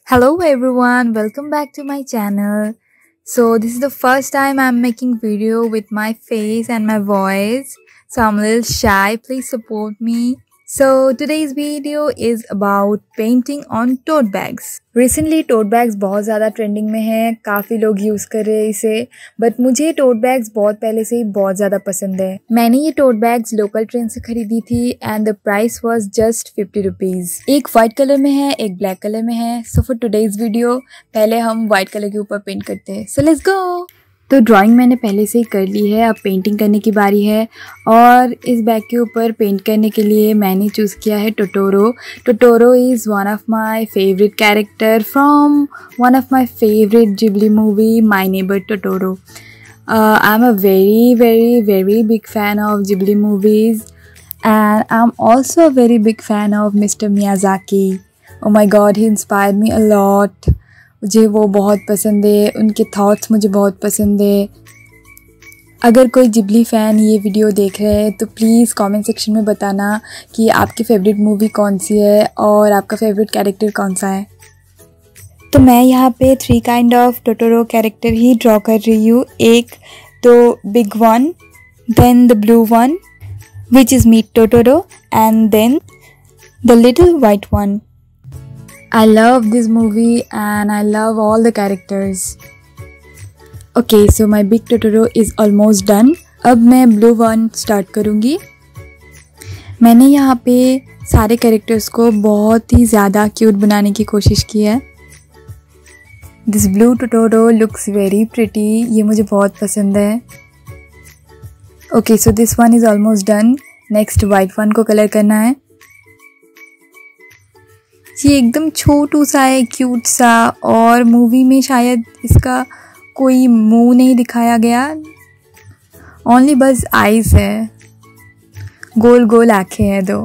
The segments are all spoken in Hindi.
Hello everyone, welcome back to my channel. So this is the first time I'm making video with my face and my voice. So I'm a little shy, please support me. So today's video is about painting on tote bags. Recently tote bags बहुत ज़्यादा ट्रेंडिंग में है, काफ़ी लोग यूज़ कर रहे हैं इसे, बट मुझे टोट बैग्स बहुत पहले से ही बहुत ज़्यादा पसंद है। मैंने ये टोट बैग्स लोकल ट्रेन से खरीदी थी and the price was just 50 rupees. एक वाइट कलर में है, एक ब्लैक कलर में है। सो फॉर टुडेज वीडियो पहले हम वाइट कलर के ऊपर पेंट करते हैं। So let's go. तो ड्राइंग मैंने पहले से ही कर ली है, अब पेंटिंग करने की बारी है। और इस बैग के ऊपर पेंट करने के लिए मैंने चूज़ किया है Totoro. Totoro is one of my favourite character from one of my favourite Ghibli movie my neighbour Totoro. I am a very big fan of Ghibli movies and I'm also a very big fan of Mr. Miyazaki. Oh my god, he inspired me a lot. मुझे वो बहुत पसंद है, उनके थॉट्स मुझे बहुत पसंद है। अगर कोई जिब्ली फ़ैन ये वीडियो देख रहे हैं तो प्लीज़ कमेंट सेक्शन में बताना कि आपकी फ़ेवरेट मूवी कौन सी है और आपका फेवरेट कैरेक्टर कौन सा है। तो मैं यहाँ पे 3 काइंड ऑफ टोटोरो कैरेक्टर ही ड्रॉ कर रही हूँ। एक तो big one, then the blue one which is meet Totoro and then the little white one. I love this movie and I love all the characters. Okay, so my big Totoro is almost done. अब मैं blue one start करूँगी। मैंने यहाँ पे सारे कैरेक्टर्स को बहुत ही ज़्यादा क्यूट बनाने की कोशिश की है। This blue Totoro looks very pretty. ये मुझे बहुत पसंद है। Okay, so this one is almost done. Next white one को कलर करना है। ये एकदम छोटू सा है, क्यूट सा, और मूवी में शायद इसका कोई मुंह नहीं दिखाया गया, ओनली बस आईज है, गोल गोल आँखें हैं दो।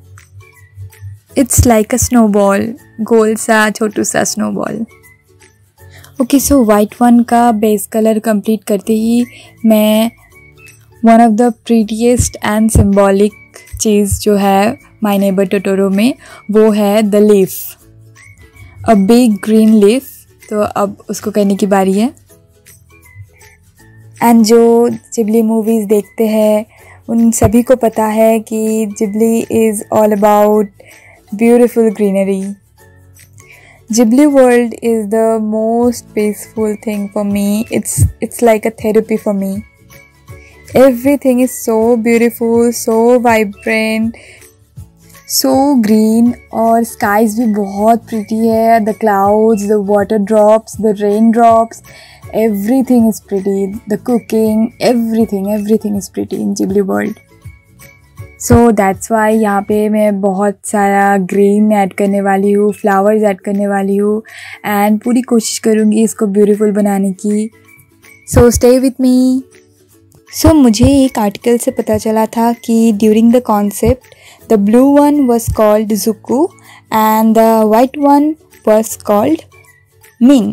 इट्स लाइक अ स्नोबॉल, गोल सा छोटू सा snowball. Okay, so white one का बेस कलर कंप्लीट करते ही मैं one of the prettiest and symbolic चीज़ जो है माय नेबर टोटोरो में, वो है the leaf, a big green leaf. तो अब उसको करने की बारी है। एंड जो जिब्ली मूवीज़ देखते हैं उन सभी को पता है कि Ghibli is all about beautiful greenery. Ghibli world is the most peaceful thing for me. It's like a therapy for me. Everything is so beautiful, so vibrant, so green, और skies भी बहुत pretty है। The clouds, the water drops, the rain drops, everything is pretty. The cooking, everything is pretty in Ghibli world. So that's why यहाँ पे मैं बहुत सारा green ऐड करने वाली हूँ, flowers ऐड करने वाली हूँ, and पूरी कोशिश करूँगी इसको beautiful बनाने की। So stay with me. सो मुझे एक आर्टिकल से पता चला था कि during the concept the blue one was called Juku and the white one was called Ming.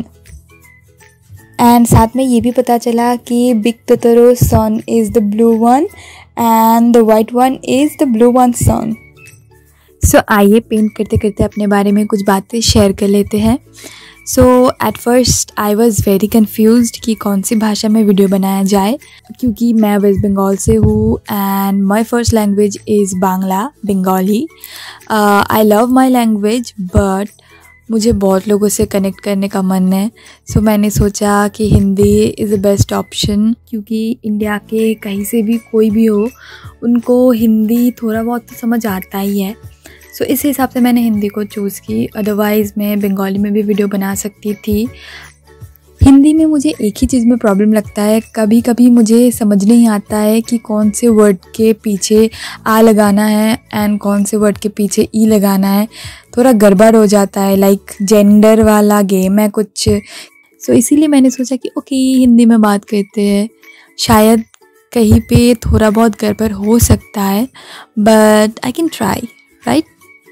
And साथ में ये भी पता चला कि big Totoro son is the blue one and the white one is the blue one son. So आइए पेंट करते करते अपने बारे में कुछ बातें शेयर कर लेते हैं। So at first I was very confused कि कौन सी भाषा में वीडियो बनाया जाए, क्योंकि मैं वेस्ट बंगाल से हूँ and my first language is Bangla Bengali. I love my language but मुझे बहुत लोगों से कनेक्ट करने का मन है। सो मैंने सोचा कि Hindi is the best option, क्योंकि इंडिया के कहीं से भी कोई भी हो उनको हिंदी थोड़ा बहुत तो समझ आता ही है। सो इस हिसाब से मैंने हिंदी को चूज़ की। अदरवाइज़ मैं बंगाली में भी वीडियो बना सकती थी। हिंदी में मुझे एक ही चीज़ में प्रॉब्लम लगता है, कभी कभी मुझे समझ नहीं आता है कि कौन से वर्ड के पीछे आ लगाना है एंड कौन से वर्ड के पीछे ई लगाना है। थोड़ा गड़बड़ हो जाता है, लाइक जेंडर वाला गेम है कुछ। सो इसीलिए मैंने सोचा कि ओके हिंदी में बात करते हैं, शायद कहीं पे थोड़ा बहुत गड़बड़ हो सकता है but I can try, right.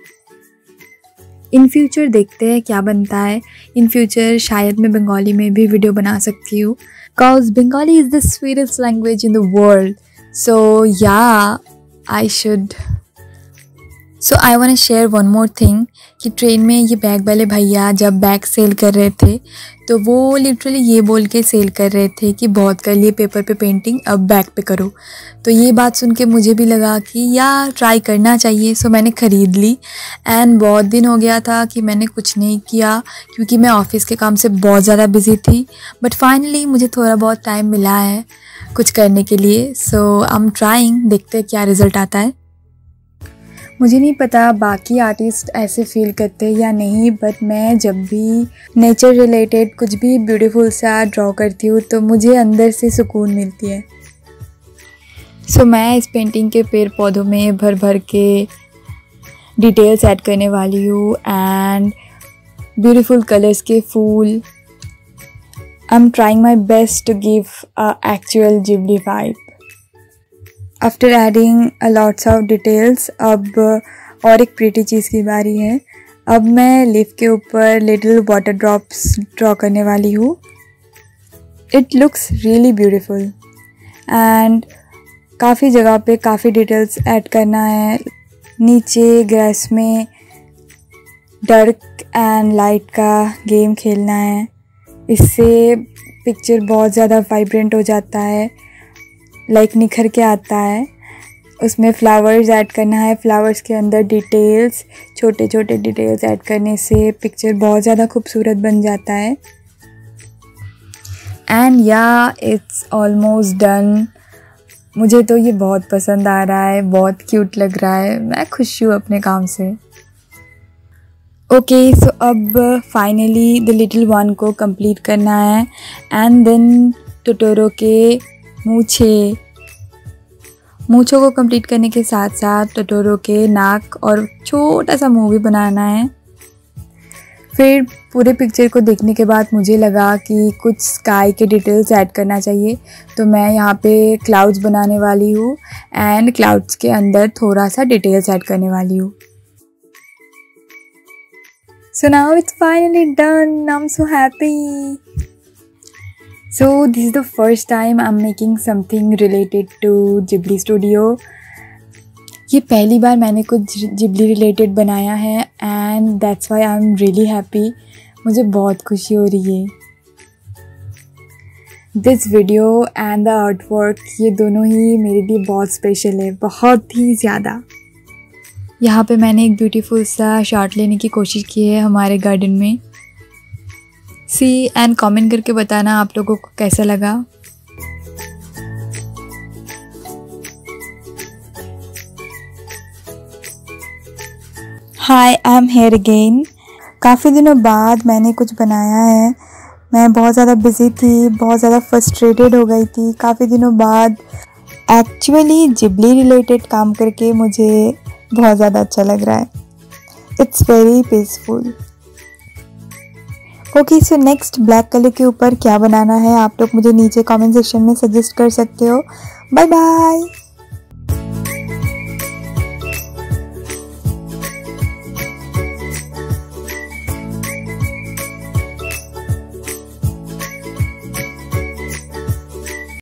In future देखते हैं क्या बनता है। इन फ्यूचर शायद मैं बंगाली में भी वीडियो बना सकती हूँ, because Bengali is the sweetest language in the world. So yeah I should. So I want to share one more thing कि ट्रेन में ये बैग वाले भैया जब बैग सेल कर रहे थे तो वो लिटरली ये बोल के सेल कर रहे थे कि बहुत कर लिए पेपर पे पेंटिंग, अब बैग पे करो। तो ये बात सुन के मुझे भी लगा कि यार ट्राई करना चाहिए, सो मैंने ख़रीद ली। एंड बहुत दिन हो गया था कि मैंने कुछ नहीं किया क्योंकि मैं ऑफ़िस के काम से बहुत ज़्यादा बिज़ी थी, बट फाइनली मुझे थोड़ा बहुत टाइम मिला है कुछ करने के लिए। सो आई एम ट्राइंग, देखते हैं क्या रिज़ल्ट आता है। मुझे नहीं पता बाकी आर्टिस्ट ऐसे फील करते हैं या नहीं, बट मैं जब भी नेचर रिलेटेड कुछ भी ब्यूटीफुल सा ड्रॉ करती हूँ तो मुझे अंदर से सुकून मिलती है। सो मैं इस पेंटिंग के पेड़ पौधों में भर भर के डिटेल्स ऐड करने वाली हूँ एंड ब्यूटीफुल कलर्स के फूल। I am trying my best to give a actual Ghibli vibe. After adding a lots of details, अब और एक प्रीटी चीज़ की बारी है। अब मैं लीफ के ऊपर लिटिल वाटर ड्रॉप्स ड्रॉ करने वाली हूँ। It looks really beautiful and काफ़ी जगह पे काफ़ी डिटेल्स ऐड करना है। नीचे ग्रास में डार्क एंड लाइट का गेम खेलना है, इससे पिक्चर बहुत ज़्यादा वाइब्रेंट हो जाता है, लाइक निखर के आता है। उसमें फ्लावर्स ऐड करना है, फ्लावर्स के अंदर डिटेल्स, छोटे छोटे डिटेल्स ऐड करने से पिक्चर बहुत ज़्यादा खूबसूरत बन जाता है। एंड या इट्स ऑलमोस्ट डन। मुझे तो ये बहुत पसंद आ रहा है, बहुत क्यूट लग रहा है, मैं खुश हूँ अपने काम से। ओके, सो अब फाइनली द लिटिल वन को कंप्लीट करना है एंड देन टोटोरो के मूँछों को कंप्लीट करने के साथ साथ टोटोरो के नाक और छोटा सा मुंह भी बनाना है। फिर पूरे पिक्चर को देखने के बाद मुझे लगा कि कुछ स्काई के डिटेल्स ऐड करना चाहिए, तो मैं यहाँ पे क्लाउड्स बनाने वाली हूँ एंड क्लाउड्स के अंदर थोड़ा सा डिटेल्स ऐड करने वाली हूँ। So now it's finally done. I'm so happy. So this is the first time I'm making something related to Ghibli Studio. ये पहली बार मैंने कुछ Ghibli रिलेटेड बनाया है and that's why I'm really happy. मुझे बहुत खुशी हो रही है। This video and the artwork, ये दोनों ही मेरे लिए बहुत स्पेशल है, बहुत ही ज़्यादा। यहाँ पे मैंने एक ब्यूटीफुल सा शॉट लेने की कोशिश की है हमारे गार्डन में। सी एंड कमेंट करके बताना आप लोगों को कैसा लगा। Hi, I am here again. काफ़ी दिनों बाद मैंने कुछ बनाया है। मैं बहुत ज़्यादा बिज़ी थी, बहुत ज़्यादा फ्रस्ट्रेटेड हो गई थी। काफ़ी दिनों बाद एक्चुअली जिबली रिलेटेड काम करके मुझे बहुत ज़्यादा अच्छा लग रहा है। It's very peaceful. Okay, so next black colour के ऊपर क्या बनाना है आप लोग मुझे नीचे कमेंट सेक्शन में सजेस्ट कर सकते हो। Bye bye.